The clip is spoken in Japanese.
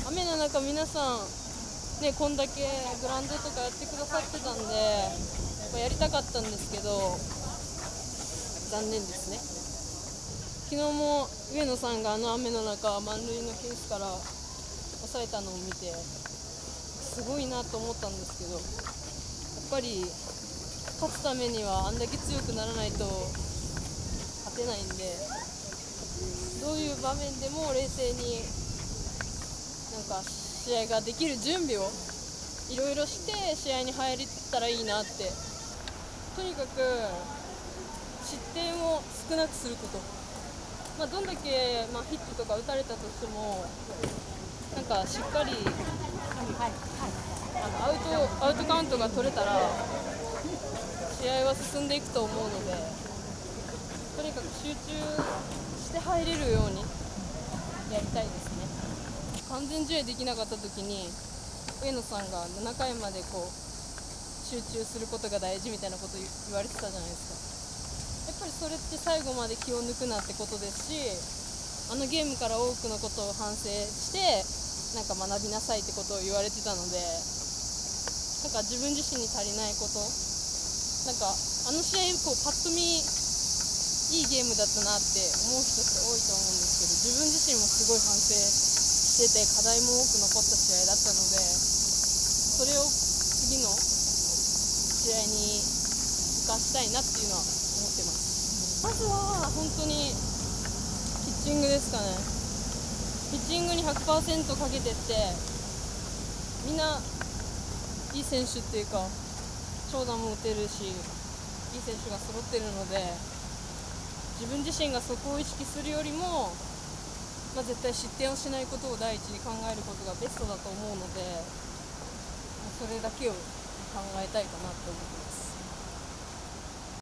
雨の中皆さんね、こんだけグラウンドとかやってくださってたんで、やりたかったんですけど残念ですね。昨日も上野さんが雨の中満塁のケースから抑えたのを見てすごいなと思ったんですけど、やっぱり勝つためにはあんだけ強くならないと勝てないんで、どういう場面でも冷静に試合ができる準備をいろいろして試合に入れたらいいなって。とにかく失点を少なくすること、どんだけ、ヒットとか打たれたとしてもしっかりアウトカウントが取れたら試合は進んでいくと思うので、とにかく集中して入れるようにやりたいですね。完全試合できなかった時に上野さんが7回まで集中することが大事みたいなこと言われてたじゃないですか。やっぱりそれって最後まで気を抜くなってことですし、ゲームから多くのことを反省して学びなさいってことを言われてたので、自分自身に足りないこと、試合パッと見いいゲームだったなって思う人って多いと思うんですけど、自分自身もすごい反省してて課題も多く残った試合だったので、それを次の試合に生かしたいなっていうのは思ってます。まずは本当にピッチングですかね。ピッチングに 100% かけてって、みんないい選手っていうか長打も打てるしいい選手が揃ってるので、自分自身がそこを意識するよりも、絶対失点をしないことを第一に考えることがベストだと思うので、それだけを考えたいかなと思います。